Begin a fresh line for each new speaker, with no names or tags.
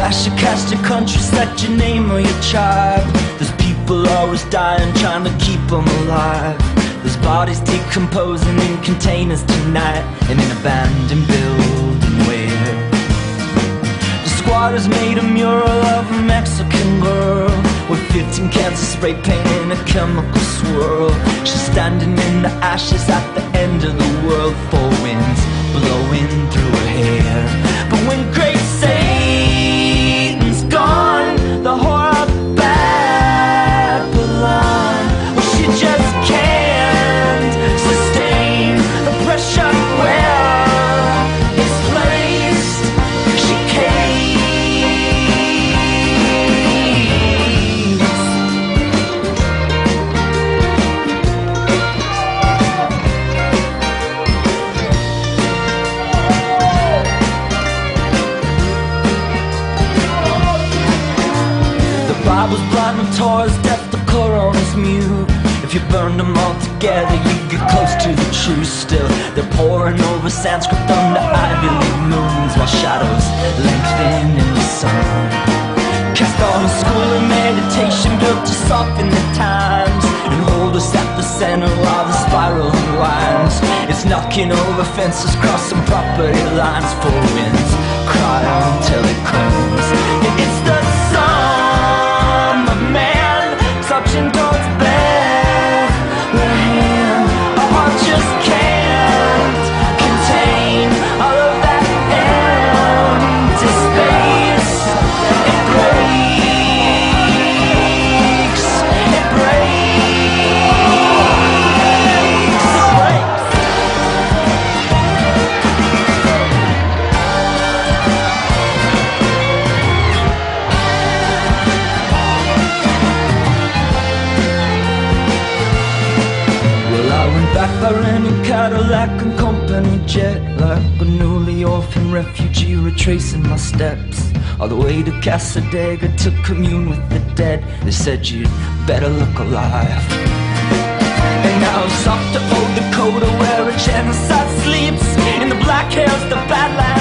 flash your caste, your country, select your name or your tribe. There's people always dying, trying to keep them alive. There's bodies decomposing in containers tonight, in an abandoned building where the squatters made a mural of a Mexican girl with 15 cans of spray paint in a chemical swirl. She's standing in the ashes at the end of the world, four winds blowing through her hair. But when great Satan's gone, the whore of Babylon, well, she just can't sustain the pressure where it's placed. She Bible's blind and Torah's deaf, the Koran's mute. If you burned them all together, you get close to the truth. Still, they're poring over Sanskrit under Ivy League moons, while shadows lengthen in the sun. Cast on a school of meditation built to soften the times and hold us at the center while the spiral unwinds. It's knocking over fences, crossing property lines. Four winds cry until it comes. It's the son of man clutching towards Bethlehem. Our heart just can't contain all of that empty space. It breaks, it breaks, it breaks. Back by renting Cadillac and company jet, like a newly orphaned refugee retracing my steps all the way to Casadega to commune with the dead. They said you'd better look alive. And now I'm soft to old Dakota, where a genocide sleeps in the black hills, the badlands.